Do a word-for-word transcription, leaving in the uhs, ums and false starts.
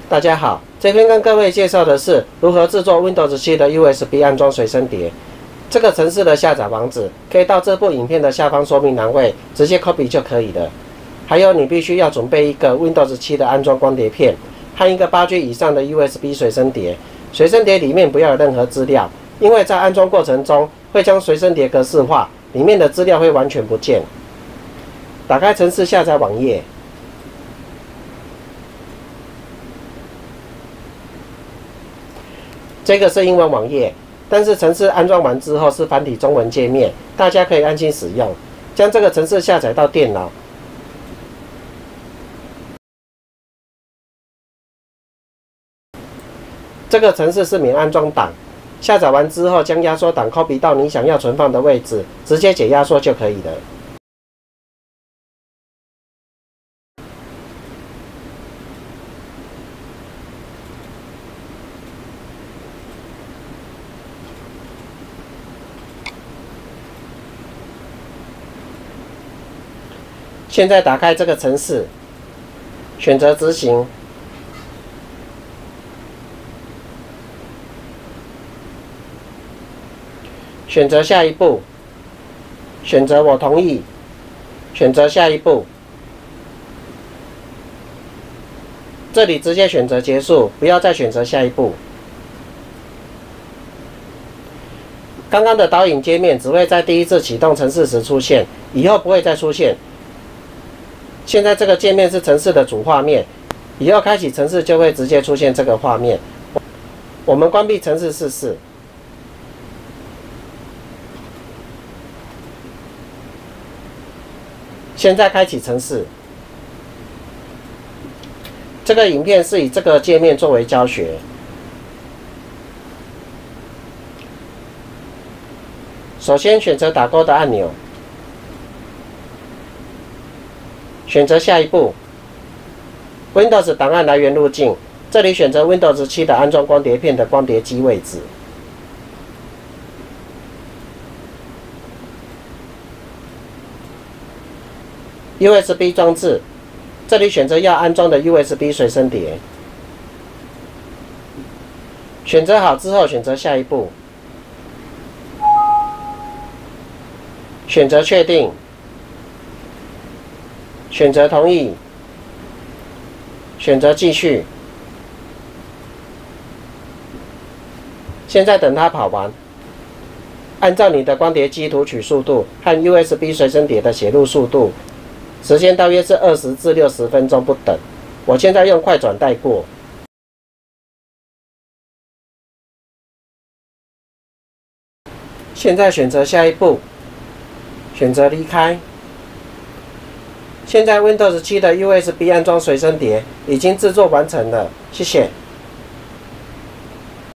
大家好，这篇跟各位介绍的是如何制作 Windows 七的 U S B 安装随身碟。这个程式的下载网址可以到这部影片的下方说明栏位直接 copy 就可以了。还有，你必须要准备一个 Windows 七的安装光碟片和一个 八 G 以上的 U S B 随身碟。随身碟里面不要有任何资料，因为在安装过程中会将随身碟格式化，里面的资料会完全不见。打开程式下载网页。 这个是英文网页，但是程式安装完之后是繁体中文界面，大家可以安心使用。将这个程式下载到电脑。这个程式是免安装档，下载完之后将压缩档 copy 到你想要存放的位置，直接解压缩就可以了。 现在打开这个程式，选择执行，选择下一步，选择我同意，选择下一步。这里直接选择结束，不要再选择下一步。刚刚的导引界面只会在第一次启动程式时出现，以后不会再出现。 现在这个界面是程式的主画面，以后开启程式就会直接出现这个画面。我们关闭程式试试。现在开启程式。这个影片是以这个界面作为教学。首先选择打勾的按钮。 选择下一步 ，Windows 档案来源路径，这里选择 Windows 七的安装光碟片的光碟机位置。U S B 装置，这里选择要安装的 U S B 随身碟。选择好之后，选择下一步，选择确定。 选择同意，选择继续。现在等它跑完，按照你的光碟机读取速度和 U S B 随身碟的写入速度，时间大约是二十至六十分钟不等。我现在用快转带过。现在选择下一步，选择离开。 现在 Windows 七的 U S B 安装随身碟已经制作完成了，谢谢。